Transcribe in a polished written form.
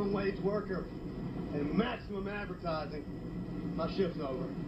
minimum wage worker and maximum advertising, my shift's over.